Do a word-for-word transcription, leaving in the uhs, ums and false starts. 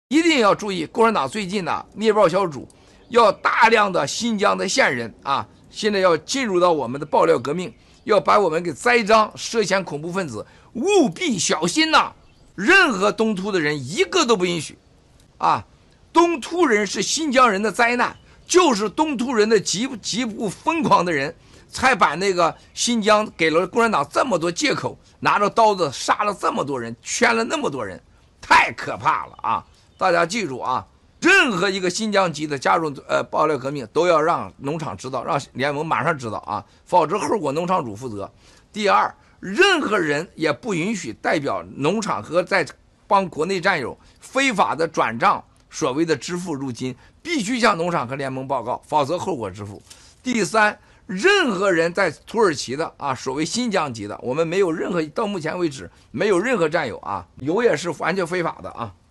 一定要注意，共产党最近呢，猎豹小组要大量的新疆的线人啊，现在要进入到我们的爆料革命，要把我们给栽赃，涉嫌恐怖分子，务必小心呐！任何东突的人一个都不允许，啊，东突人是新疆人的灾难，就是东突人的极极不疯狂的人，才把那个新疆给了共产党这么多借口，拿着刀子杀了这么多人，圈了那么多人，太可怕了啊！大家记住啊，任何一个新疆籍的加入呃爆料革命，都要让农场知道，让联盟马上知道啊，否则后果农场主负责。第二，任何人也不允许代表农场和在帮国内战友非法的转账，所谓的支付入金，必须向农场和联盟报告，否则后果自负。第三，任何人在土耳其的啊，所谓新疆籍的，我们没有任何到目前为止没有任何战友啊，有也是完全非法的啊。